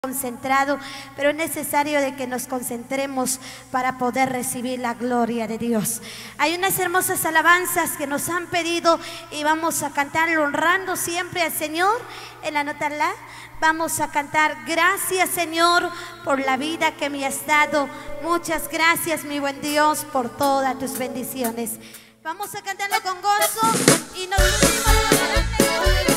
concentrado, pero es necesario de que nos concentremos para poder recibir la gloria de Dios. Hay unas hermosas alabanzas que nos han pedido y vamos a cantarlo honrando siempre al Señor. En la nota la vamos a cantar: gracias, Señor, por la vida que me has dado. Muchas gracias, mi buen Dios, por todas tus bendiciones. Vamos a cantarlo con gozo y nos unimos con el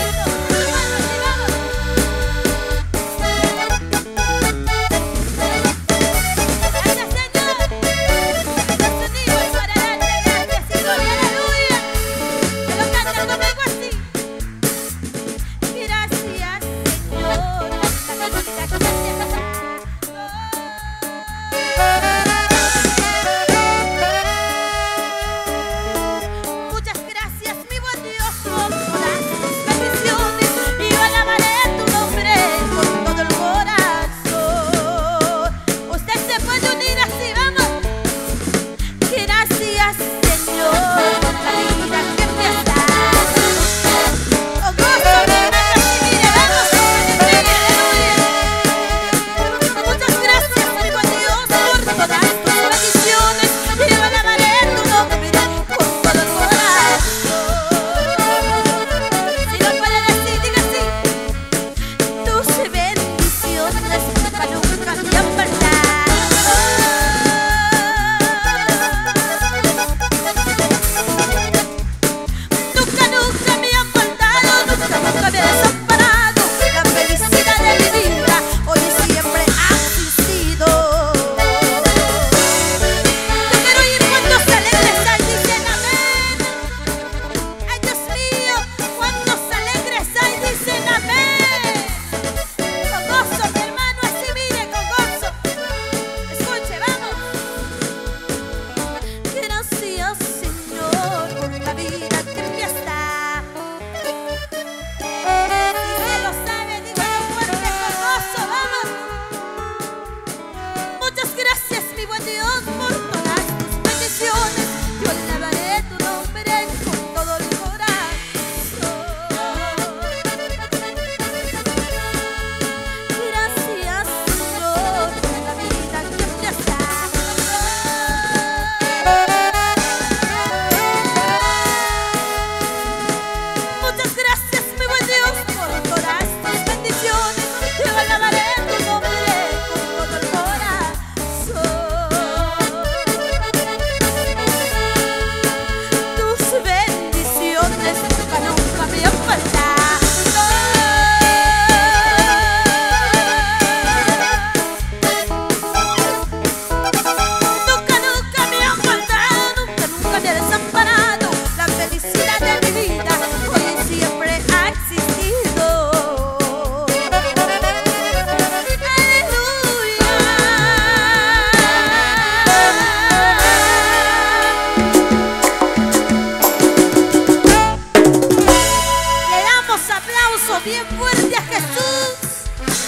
bien fuerte a Jesús.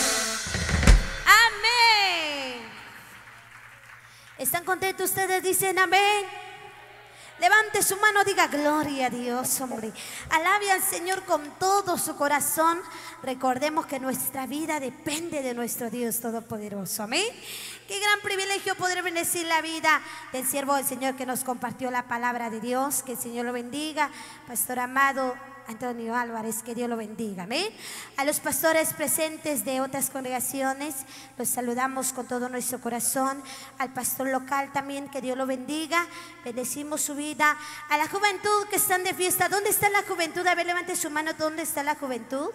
Amén. ¿Están contentos ustedes? Dicen amén. Levante su mano, diga gloria a Dios, hombre. Alabe al Señor con todo su corazón. Recordemos que nuestra vida depende de nuestro Dios Todopoderoso. Amén. Qué gran privilegio poder bendecir la vida del siervo del Señor que nos compartió la palabra de Dios. Que el Señor lo bendiga. Pastor amado Antonio Álvarez, que Dios lo bendiga, amén. A los pastores presentes de otras congregaciones, los saludamos con todo nuestro corazón. Al pastor local también, que Dios lo bendiga. Bendecimos su vida. A la juventud que están de fiesta, ¿dónde está la juventud? A ver, levante su mano, ¿dónde está la juventud?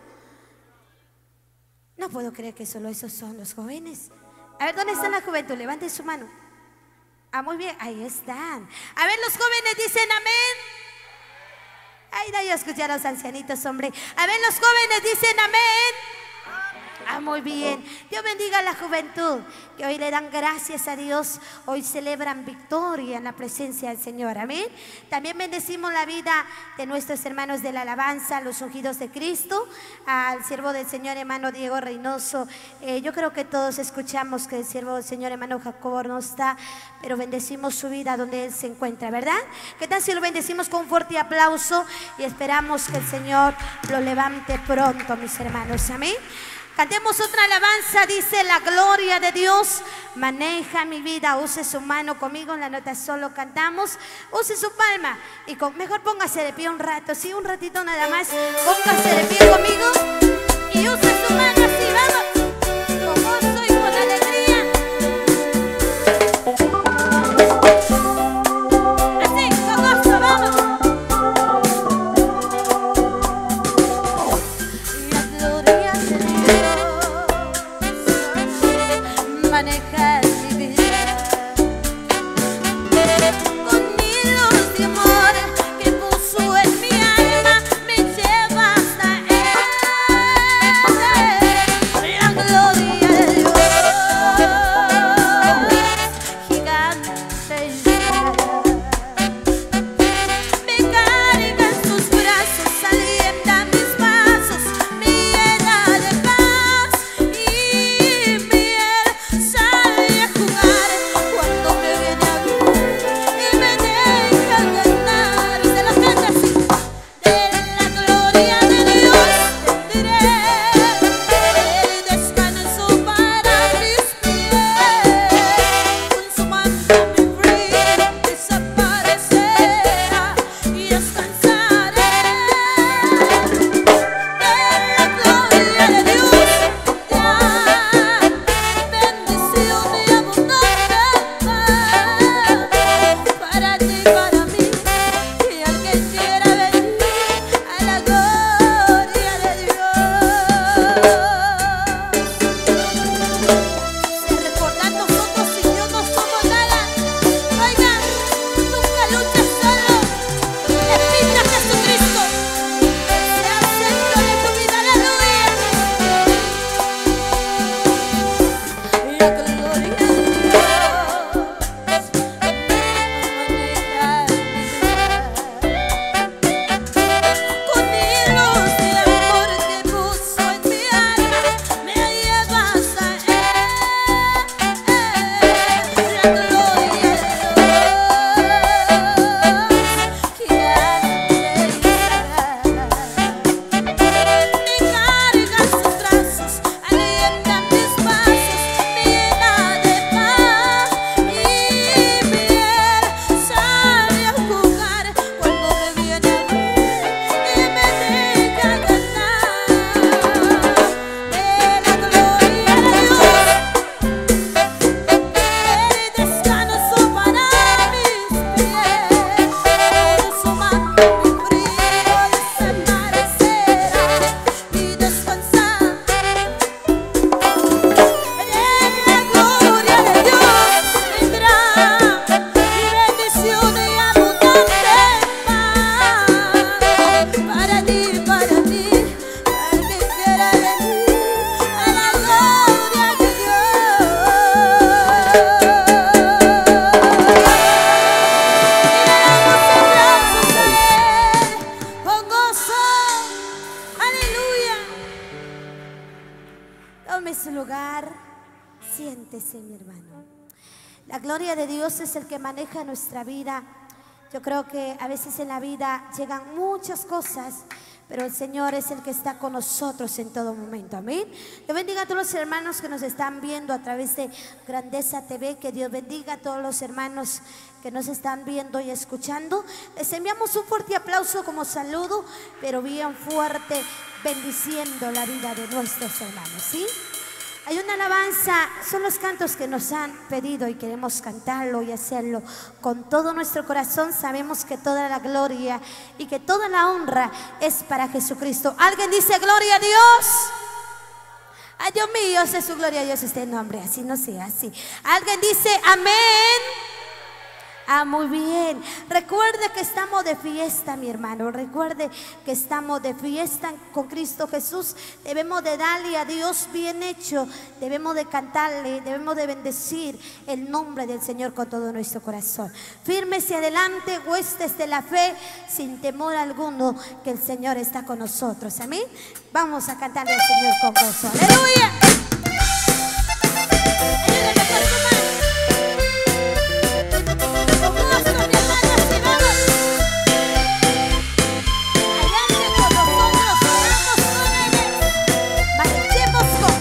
No puedo creer que solo esos son los jóvenes. A ver, ¿dónde está la juventud? Levante su mano. Ah, muy bien, ahí están. A ver, los jóvenes dicen amén. Ay, no, yo escuché a los ancianitos, hombre. A ver, los jóvenes dicen amén. Ah, muy bien. Dios bendiga a la juventud, que hoy le dan gracias a Dios. Hoy celebran victoria en la presencia del Señor, amén. También bendecimos la vida de nuestros hermanos de la alabanza, los ungidos de Cristo. Al siervo del Señor, hermano Diego Reynoso. Yo creo que todos escuchamos que el siervo del Señor, hermano Jacobo, no está, pero bendecimos su vida donde él se encuentra, ¿verdad? ¿Qué tal si lo bendecimos con un fuerte aplauso y esperamos que el Señor lo levante pronto, mis hermanos? Amén. Cantemos otra alabanza, dice la gloria de Dios. Maneja mi vida, use su mano conmigo en la nota solo cantamos. Use su palma y mejor póngase de pie un rato, sí, un ratito nada más. Póngase de pie conmigo y use su mano así, vamos. Con gozo y con alegría. Así, con gozo, vamos. La gloria de Dios maneja mi vida. Con hilos de amor que puso en mi alma, me lleva hasta Él. La gloria de Dios, gigante y grande, me carga en sus brazos, alienta mis pasos, me llena de paz y miel. Sale a jugar cuando me viene a ver y me deja ganar. De la gente así, de la gloria de Dios tendré el descanso para mis pies. Con su manto mi frío desaparecerá y descansaré. De la gloria de Dios bendición y abundante para ti y para mí. Y alguien quiera venir a la gloria de Dios. Se recordar nosotros sin Dios no somos nada. Oigan, nunca luches solo. Repita a Jesucristo. Sea centro de tu vida, aleluya. La gloria de Dios maneja mi vida. Con hilos de amor que puso en mi alma, me lleva hasta Él. La gloria de Dios, gigante y grande, me carga en sus brazos, alienta mis pasos, me llena de paz y miel. Sale a jugar cuando me viene a ver y me deja ganar. De la gloria de Dios, el descanso para mis pies. Con su manto mi frío desaparecerá y descansar. La gloria de Dios vendrá y bendición y abundante paz para ti y para mí. Alguien quiera venir a la gloria de Dios. Con gozo, aleluya. Tome su lugar, siéntese, mi hermano. La gloria de Dios es el que maneja nuestra vida. Yo creo que a veces en la vida llegan muchas cosas, pero el Señor es el que está con nosotros en todo momento. Amén. Dios bendiga a todos los hermanos que nos están viendo a través de Grandeza TV. Que Dios bendiga a todos los hermanos que nos están viendo y escuchando. Les enviamos un fuerte aplauso como saludo, pero bien fuerte, bendiciendo la vida de nuestros hermanos, ¿sí? Hay una alabanza, son los cantos que nos han pedido y queremos cantarlo y hacerlo con todo nuestro corazón. Sabemos que toda la gloria y que toda la honra es para Jesucristo. ¿Alguien dice gloria a Dios? Ay, Dios mío, sé su gloria a Dios este nombre, así no sea así. ¿Alguien dice amén? Ah, muy bien. Recuerde que estamos de fiesta, mi hermano. Recuerde que estamos de fiesta con Cristo Jesús. Debemos de darle a Dios bien hecho. Debemos de cantarle, debemos de bendecir el nombre del Señor con todo nuestro corazón. Fírmese adelante, huestes de la fe, sin temor alguno, que el Señor está con nosotros. Amén. Vamos a cantarle al Señor con gozo. Aleluya. Ayúdame con tu mano. Marchemos con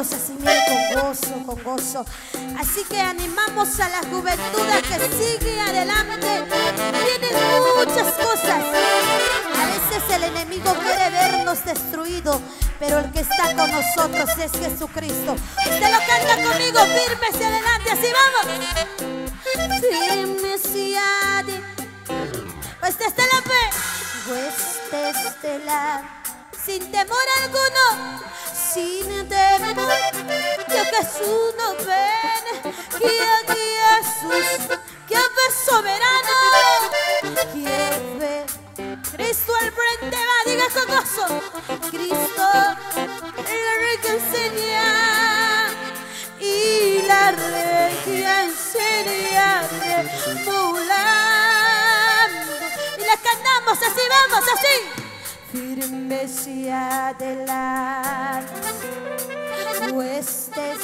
Dios así, mire, con gozo, con gozo. Así que animamos a la juventud a que sigue adelante. Tienen muchas cosas. A veces el enemigo quiere vernos destruidos, pero el que está con nosotros es Jesucristo. Usted lo canta conmigo, firme hacia adelante, así vamos. Firme hacia adelante. Pues desde la fe, pues desde la, sin temor alguno, sin temor, que Jesús nos ven, que aquí Jesús, que es soberano, que ve Cristo al frente va, diga con gozo, Cristo la regia enseña y la regia enseña volando. Y la cantamos así, vamos así. Firme hacia adelante, huestes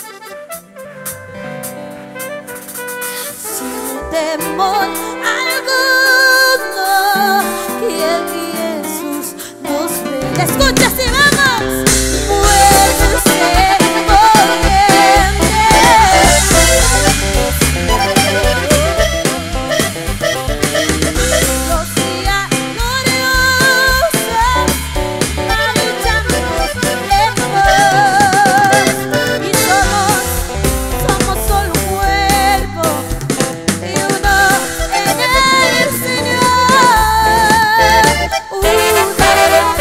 sin temor alguno, que aquí Jesús nos ve. Escucha, así vamos. Muévese corriente, los días gloriosos, marchamos lejos, y somos solo un cuerpo y uno en el Señor, una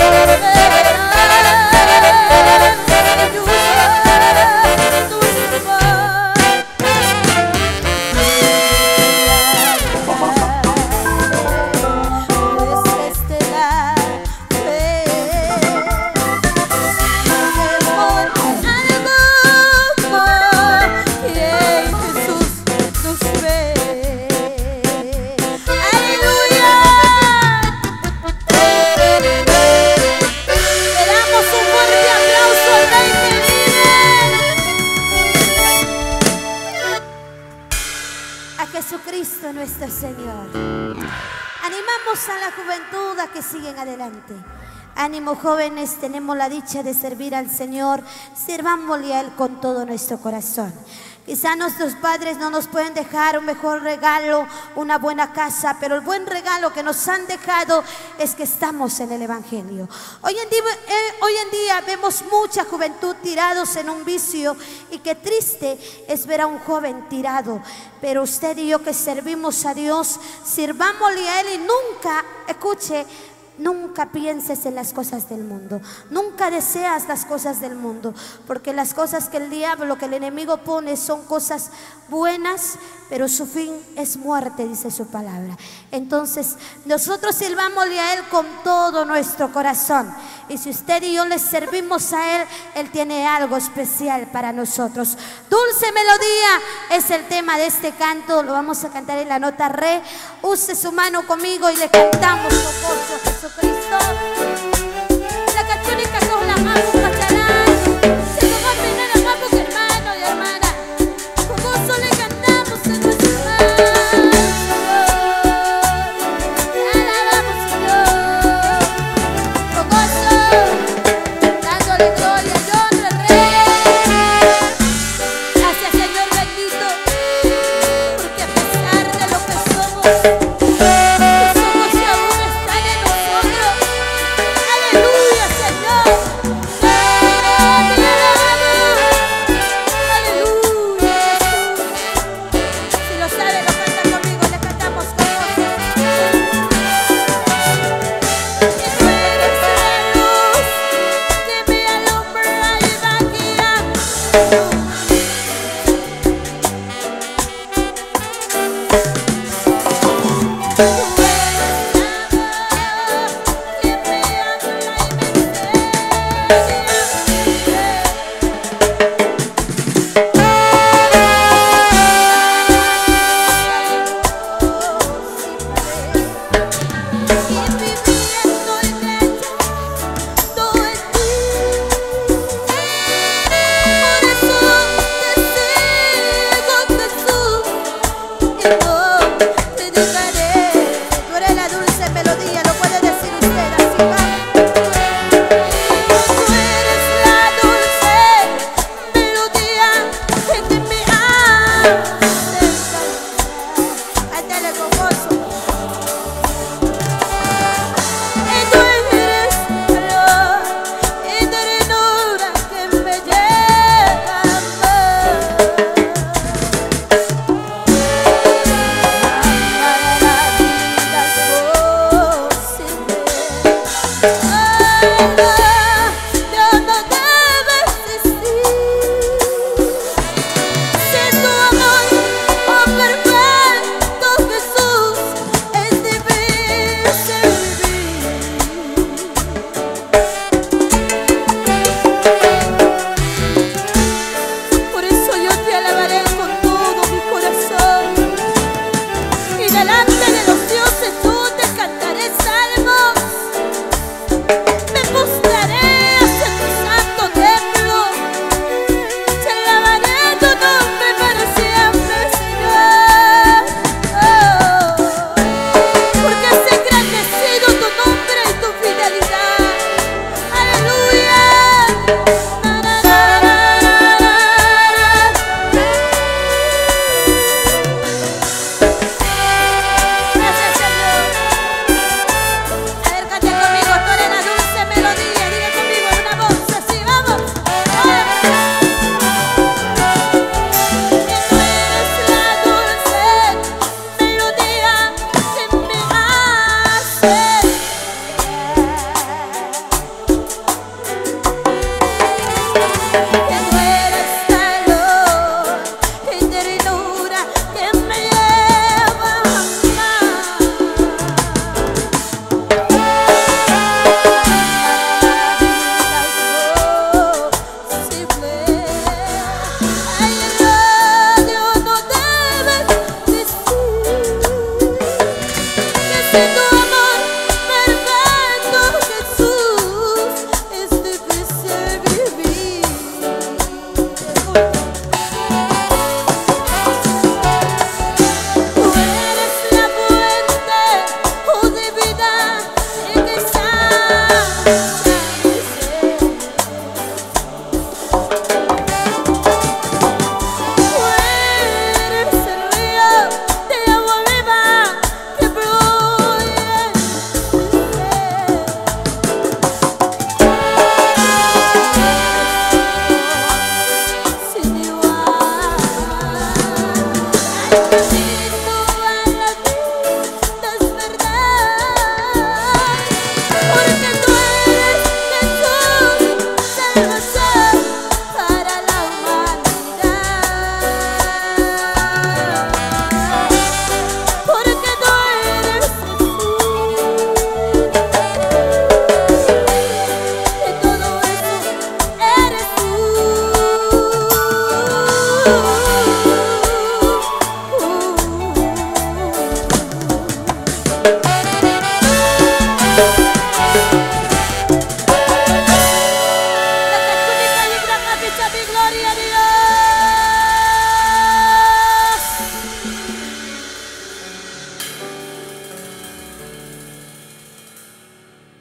Jesucristo nuestro Señor. Animamos a la juventud a que sigan adelante. Ánimo, jóvenes, tenemos la dicha de servir al Señor. Sirvámosle a Él con todo nuestro corazón. Quizá nuestros padres no nos pueden dejar un mejor regalo, una buena casa, pero el buen regalo que nos han dejado es que estamos en el Evangelio. Hoy en día vemos mucha juventud tirados en un vicio, y qué triste es ver a un joven tirado. Pero usted y yo que servimos a Dios, sirvámosle a Él y nunca, escuche, nunca pienses en las cosas del mundo. Nunca deseas las cosas del mundo, porque las cosas que el diablo, que el enemigo pone son cosas buenas, pero su fin es muerte, dice su palabra. Entonces nosotros sirvámosle a Él con todo nuestro corazón. Y si usted y yo le servimos a Él, Él tiene algo especial para nosotros. Dulce melodía es el tema de este canto. Lo vamos a cantar en la nota re. Use su mano conmigo y le cantamos con gozo a Jesucristo. La católica con la mano pacharán. Se toma primero más porque hermano y hermana. Con gozo le cantamos en nuestro mano. Dándole gloria y honra al Rey. Gracias, Señor bendito, porque a pesar de lo que somos y aún están en nosotros.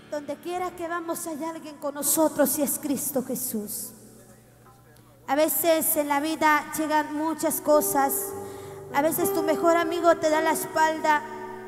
Donde quiera que vamos hay alguien con nosotros y es Cristo Jesús. A veces en la vida llegan muchas cosas. A veces tu mejor amigo te da la espalda.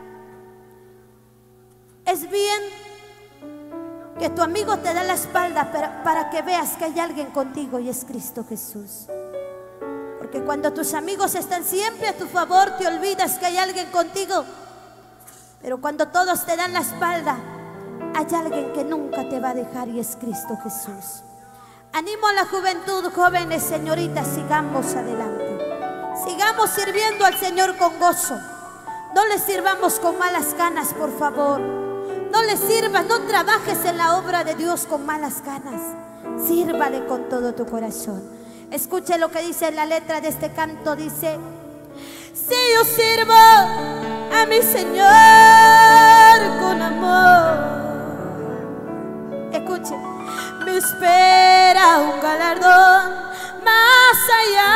Es bien que tu amigo te da la espalda para que veas que hay alguien contigo y es Cristo Jesús. Porque cuando tus amigos están siempre a tu favor, te olvidas que hay alguien contigo. Pero cuando todos te dan la espalda, hay alguien que nunca te va a dejar y es Cristo Jesús. Animo a la juventud, jóvenes, señoritas, sigamos adelante. Sigamos sirviendo al Señor con gozo. No le sirvamos con malas ganas, por favor. No le sirvas, no trabajes en la obra de Dios con malas ganas. Sírvale con todo tu corazón. Escuche lo que dice la letra de este canto. Dice: si yo sirvo a mi Señor con amor, escuche, me espera un galardón más allá.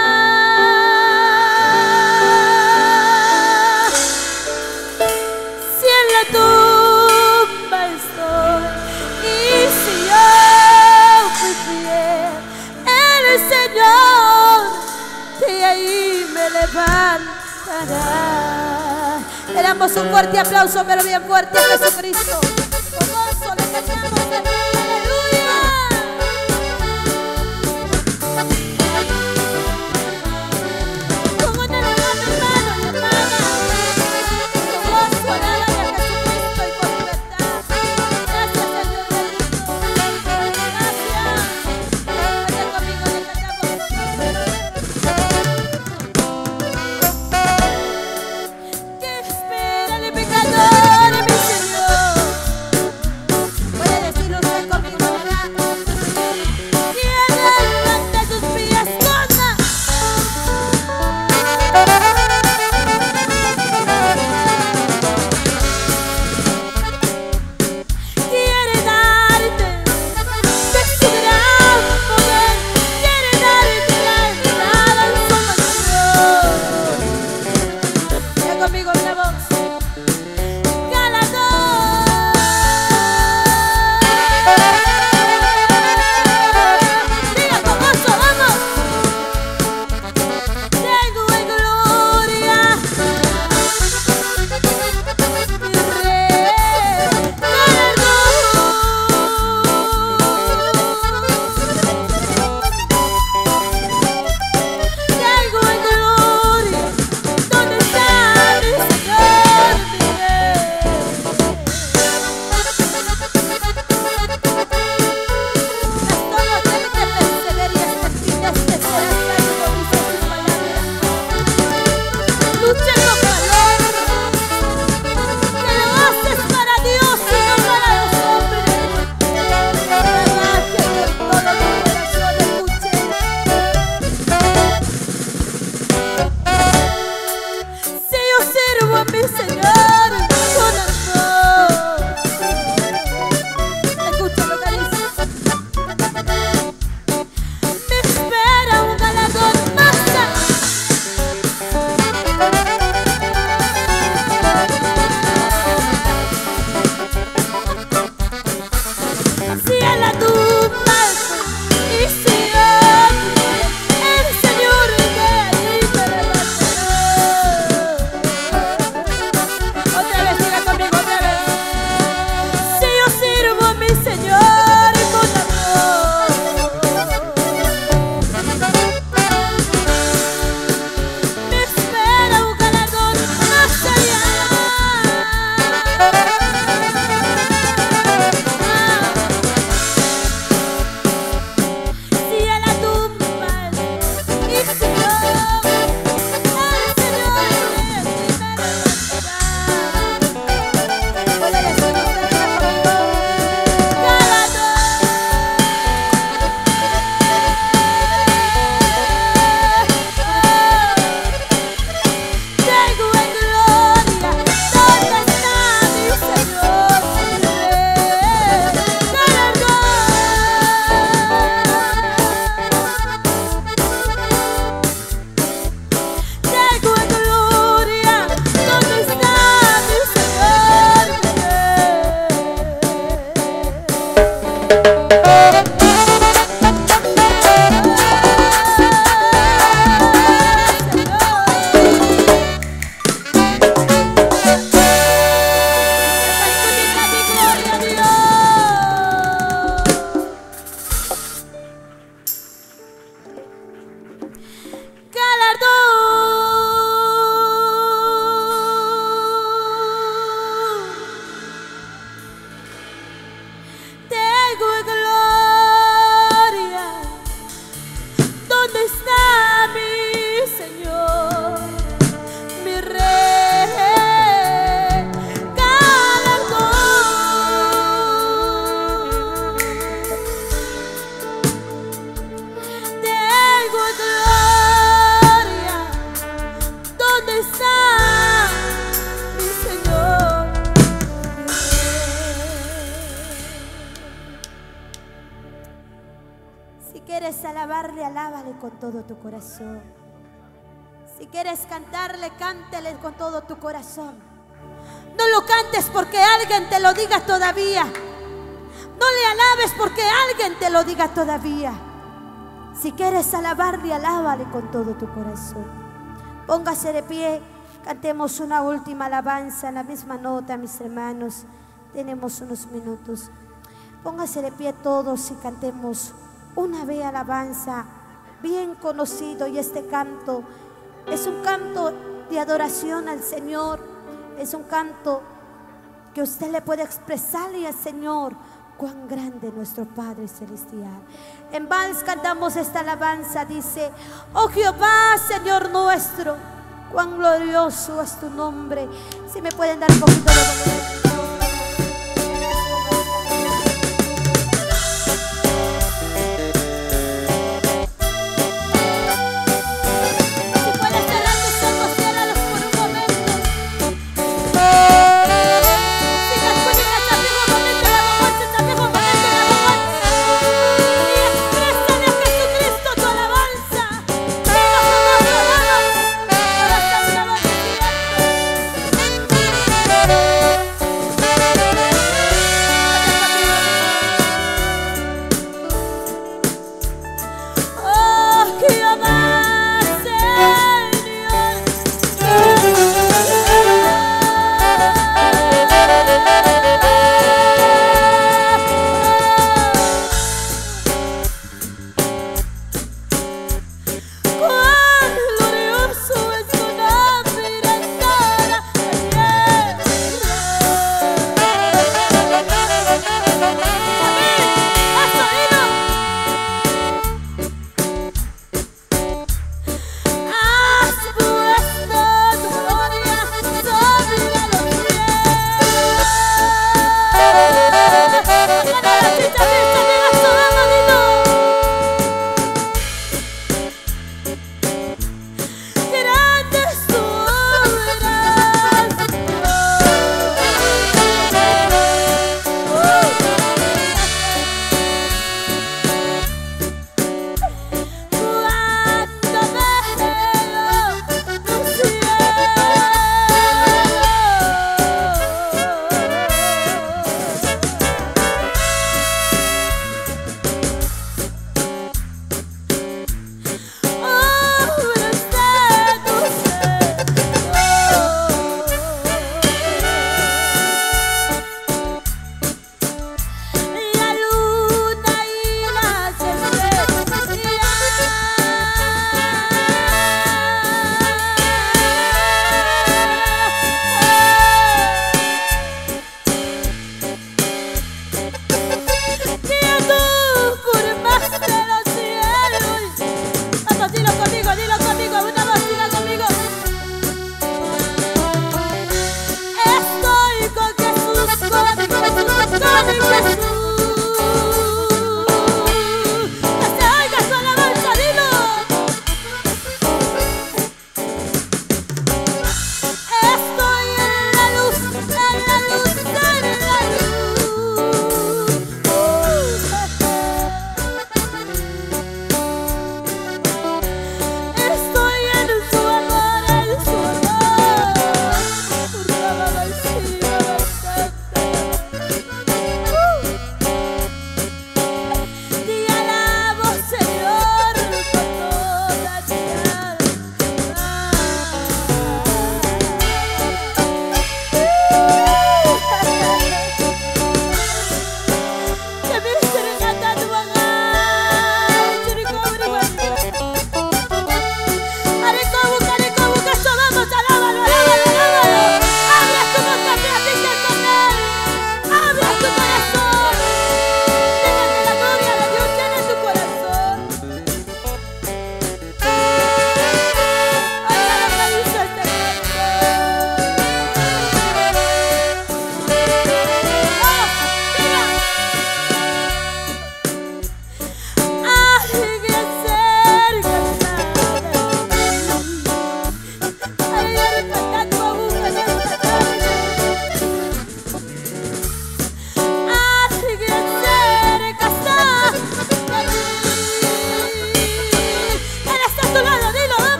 Si en la tumba estoy y si yo fui fiel, el Señor de ahí me levantará. Le damos un fuerte aplauso, pero bien fuerte, a Jesucristo. Con gozo le cantamos de nuevo. Si quieres alabarle, alábale con todo tu corazón. Si quieres cantarle, cántele con todo tu corazón. No lo cantes porque alguien te lo diga todavía. No le alabes porque alguien te lo diga todavía. Si quieres alabarle, alábale con todo tu corazón. Póngase de pie, cantemos una última alabanza en la misma nota, mis hermanos. Tenemos unos minutos. Póngase de pie todos y cantemos una bella alabanza bien conocido. Y este canto es un canto de adoración al Señor. Es un canto que usted le puede expresarle al Señor cuán grande nuestro Padre Celestial. En vals cantamos esta alabanza, dice: oh Jehová, Señor nuestro, cuán glorioso es tu nombre. Si me pueden dar un poquito de volumen.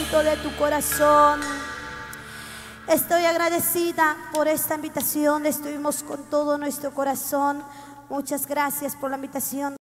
fruto de tu corazón. Estoy agradecida por esta invitación. Estuvimos con todo nuestro corazón. Muchas gracias por la invitación.